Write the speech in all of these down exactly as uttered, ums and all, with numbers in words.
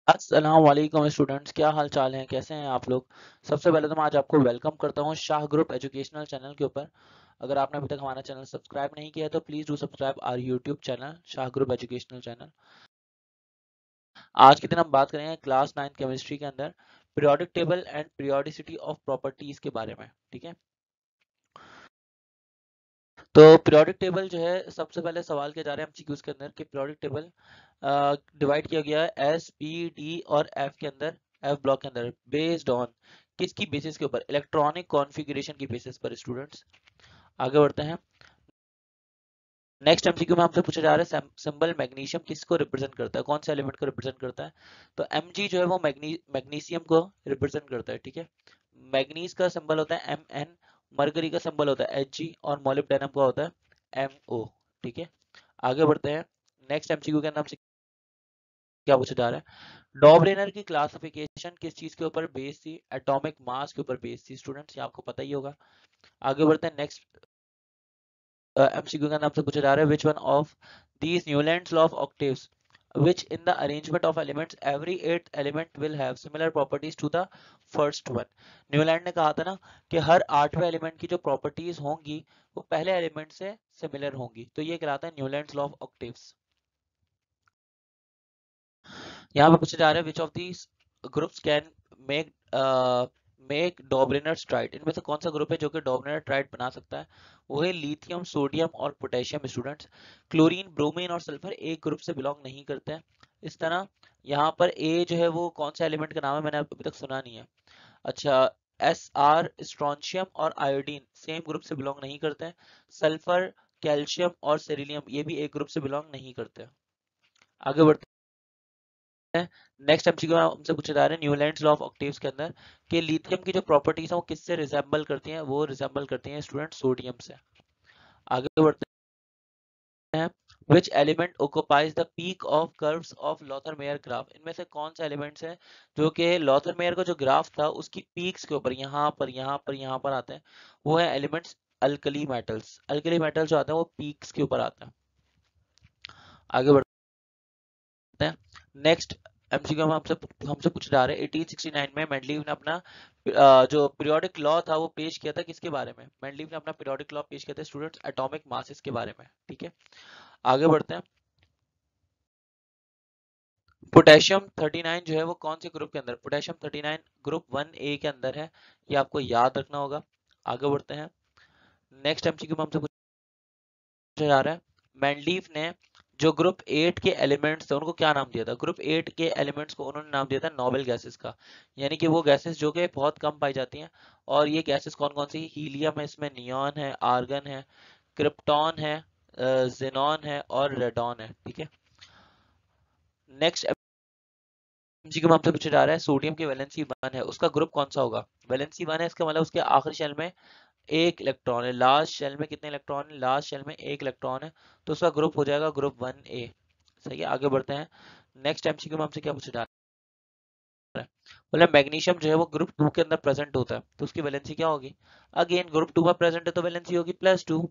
अस्सलाम वालेकुम स्टूडेंट्स, क्या हाल चाल हैं? कैसे हैं आप लोग? सबसे पहले तो मैं आज आपको वेलकम करता हूं शाह ग्रुप एजुकेशनल चैनल के ऊपर। अगर आपने अभी तक हमारा चैनल सब्सक्राइब नहीं किया है तो please do subscribe our YouTube channel Shah group educational channel. आज के दिन हम बात करेंगे क्लास नाइन केमिस्ट्री के अंदर periodic table and periodicity of properties के बारे में। ठीक है, तो पीरियोडिक टेबल जो है, सबसे पहले सवाल किया जा रहा है एमसीक्यूज के अंदर कि पीरियोडिक टेबल डिवाइड किया गया है एस पी डी और एफ के अंदर, एफ ब्लॉक के अंदर, बेस्ड ऑन किसकी बेसिस के ऊपर? इलेक्ट्रॉनिक कॉन्फ़िगरेशन की बेसिस पर। स्टूडेंट्स आगे बढ़ते हैं। नेक्स्ट एमसीक्यू में हमसे पूछा जा रहा है सिंबल मैग्नीशियम किसको रिप्रेजेंट करता है, कौन से एलिमेंट को रिप्रेजेंट करता है? तो एमजी जो है वो मैग्नी मैग्नीशियम को रिप्रेजेंट करता है। ठीक है, मैग्नीज का सिंबल होता है एम एन, मरकरी का सिंबल होता है एच जी और मोलिब्डेनम का होता है एम ओ। ठीक है, आगे बढ़ते हैं। नेक्स्ट एमसीक्यू के अंदर हमसे क्या पूछा जा रहा है? डॉबरेनर की क्लासिफिकेशन किस चीज के ऊपर बेस थी? एटॉमिक मास के ऊपर बेस थी। स्टूडेंट्स ये आपको पता ही होगा। आगे बढ़ते हैं। नेक्स्ट एमसीक्यू का नाम से पूछा जा रहा है which one of these Newlands law of octaves which in the arrangement of elements every eighth element will have similar properties to the first one। Newland ने कहा था ना कि हर आठवें एलिमेंट की जो प्रॉपर्टीज होंगी वो पहले एलिमेंट से सिमिलर होंगी, तो ये कहलाता है न्यूलैंड्स लॉ ऑफ ऑक्टेव्स। यहाँ पे पूछा जा रहा है which of these groups can make make Dobereiner triad. इनमें से कौन सा ग्रुप है जो कि डॉबरेनर ट्राइड बना सकता है? वो है लिथियम, सोडियम और पोटेशियम। स्टूडेंट्स क्लोरीन, ब्रोमीन और सल्फर एक ग्रुप से बिलोंग नहीं करते हैं। इस तरह यहाँ पर ए जो है वो कौन सा एलिमेंट का नाम है, मैंने अभी तक सुना नहीं है। अच्छा, एस आर, स्ट्रोंशियम और आयोडीन सेम ग्रुप से बिलोंग नहीं करते हैं। सल्फर, कैल्शियम और सेरिलियम ये भी एक ग्रुप से बिलोंग नहीं करते हैं। आगे बढ़ते हैं। नेक्स्ट एमसीक्यू हमसे पूछा जा रहा है न्यूलैंड्स लॉ ऑफ ऑक्टेव्स के अंदर कि लिथियम की जो प्रॉपर्टीज हैं वो किससे रिसेम्बल करती हैं? वो रिसेम्बल करती हैं स्टूडेंट सोडियम से। आगे बढ़ते हैं। Which element occupies the peak of curves of Lothar Meyer graph. इनमें से कौन सा एलिमेंट्स है जो कि लॉथर मेयर का जो ग्राफ था उसकी पीक्स के ऊपर, यहाँ पर यहाँ पर यहाँ पर आते हैं? वो है elements alkali metals. Alkali metals जो आते हैं वो पीक्स के ऊपर आते हैं। आगे बढ़ते हैं। नेक्स्ट एमसीक्यू में हमसे हमसे पूछ रहा है अठारह सौ उनहत्तर में मेंडलीव ने अपना अ, जो पीरियोडिक लॉ था वो पेश किया था किसके बारे में? मेंडलीव ने अपना पीरियोडिक लॉ पेश किया था स्टूडेंट्स एटॉमिक मासेस के बारे में। ठीक है, आगे बढ़ते हैं। पोटेशियम उनतालीस जो है वो कौन से ग्रुप के अंदर? पोटेशियम उनतालीस ग्रुप वन ए के अंदर है, ये आपको याद रखना होगा। आगे बढ़ते हैं। नेक्स्ट एमसीक्यू में हमसे पूछा जा रहा है मेंडलीव ने जो ग्रुप एट के एलिमेंट्स थे उनको क्या नाम दिया था? ग्रुप एट के एलिमेंट्स को उन्होंने नाम दिया था नोबेल गैसेस का, यानी कि वो गैसेस जो कि बहुत कम पाई जाती हैं। और ये गैसेस कौन कौन सी? हीलियम है, इसमें नियॉन है, आर्गन है, क्रिप्टॉन है, जेनॉन है और रेडॉन है। ठीक है, नेक्स्ट एमसीक्यू में हमसे पूछा जा रहा है सोडियम की वैलेंसी वन है, उसका ग्रुप कौन सा होगा? वैलेंसी वन है, इसका मतलब उसके आखिरी शेल में एक इलेक्ट्रॉन है। लास्ट शेल में कितने इलेक्ट्रॉन है? लास्ट शेल में एक इलेक्ट्रॉन है, तो उसका ग्रुप हो जाएगा ग्रुप वन ए। सही है, आगे बढ़ते हैं। नेक्स्ट एमसीक्यू में हमसे क्या पूछा जा रहा है? बोले मैग्नीशियम जो है वो ग्रुप टू के अंदर प्रेजेंट होता है, तो उसकी वैलेंसी क्या होगी? अगेन ग्रुप टू में प्रेजेंट है तो वैलेंसी होगी plus two.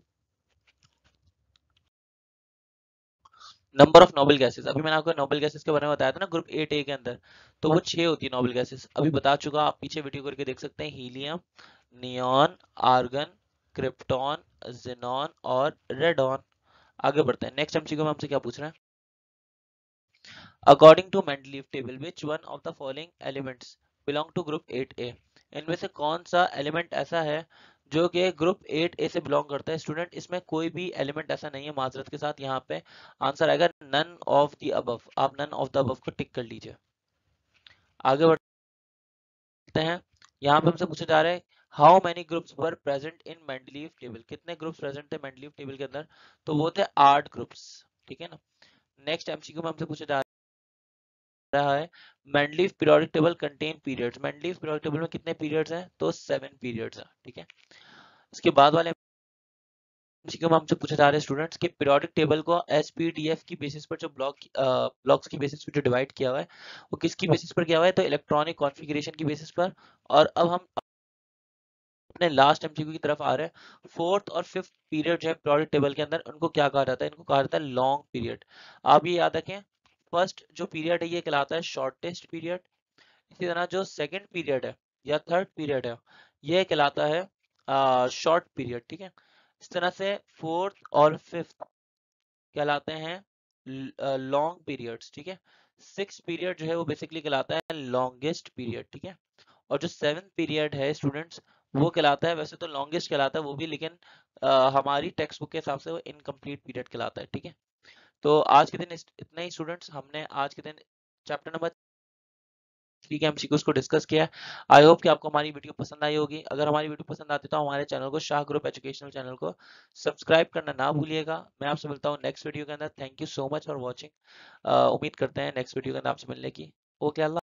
Number of noble gases, अभी मैंने आपको नोबल गैसेस के बारे में बताया था ना ग्रुप एट ए के अंदर, तो वो छह होती है नोबल गैसेस, अभी बता चुका, आप पीछे वीडियो करके देख सकते हैं। Helium, neon, argon, krypton, xenon और रेडॉन। आगे बढ़ते हैं। नेक्स्ट एमसीक्यू में हमसे क्या पूछ रहे हैं? According to Mendeleev table which one of the following elements belong to group eight A. इनमें से कौन सा एलिमेंट ऐसा है जो कि ग्रुप एट ए से बिलोंग करता है? स्टूडेंट इसमें कोई भी एलिमेंट ऐसा नहीं है, माजरत के साथ यहाँ पे आंसर आएगा नन ऑफ द अबव। आप नन ऑफ द अबव को टिक कर लीजिए। आगे बढ़ते हैं। यहाँ पे हमसे पूछा जा रहा है how many groups were present in Mendeleev table. कितने ग्रुप्स प्रेजेंट थे मेंडलीव टेबल के अंदर? तो वो थे आठ ग्रुप्स। ठीक है ना। नेक्स्ट एमसीक्यू में हमसे पूछा जा रहा है Mendeleev periodic table contain periods. Mendeleev periodic table में कितने पीरियड्स हैं? तो सेवन पीरियड्स हैं। ठीक है, इसके बाद वाले एमसीक्यू में हमसे पूछा जा रहा है स्टूडेंट्स कि पीरियोडिक टेबल को एसपीडीएफ की बेसिस पर जो ब्लॉक ब्लॉक्स की बेसिस पर जो डिवाइड किया हुआ है वो किसकी बेसिस पर किया हुआ है? तो इलेक्ट्रॉनिक कॉन्फ़िगरेशन की बेसिस पर। और अब हम अपने लास्ट एमसीक्यू की तरफ आ रहे हैं। फोर्थ और फिफ्थ पीरियड जो है पीरियोडिक टेबल के अंदर, उनको क्या कहा जाता है? इनको कहा जाता है लॉन्ग पीरियड। आप ये याद रखें, फर्स्ट जो पीरियड है ये कहलाता है शॉर्टेस्ट पीरियड। इसी तरह जो सेकंड पीरियड है या थर्ड पीरियड है ये कहलाता है शॉर्ट पीरियड, ठीक है। इस तरह से फोर्थ और फिफ्थ कहलाते हैं लॉन्ग पीरियड्स, ठीक है। सिक्स पीरियड जो है वो बेसिकली कहलाता है लॉन्गेस्ट पीरियड, ठीक है। और जो सेवन पीरियड है स्टूडेंट्स वो कहलाता है, वैसे तो लॉन्गेस्ट कहलाता है वो भी, लेकिन आ, हमारी टेक्स्ट बुक के हिसाब से वो इनकम्प्लीट पीरियड कहलाता है, ठीक है। तो आज के दिन इस- इतना ही स्टूडेंट्स, हमने आज के दिन चैप्टर नंबर थ्री के एमसीक्यूज को डिस्कस किया है। आई होप कि आपको हमारी वीडियो पसंद आई होगी। अगर हमारी वीडियो पसंद आती है तो हमारे चैनल को, शाह ग्रुप एजुकेशनल चैनल को सब्सक्राइब करना ना भूलिएगा। मैं आपसे मिलता हूँ नेक्स्ट वीडियो के अंदर। Thank you so much for watching. उम्मीद करते हैं नेक्स्ट वीडियो के अंदर आपसे मिलने की। ओके, अल्लाह।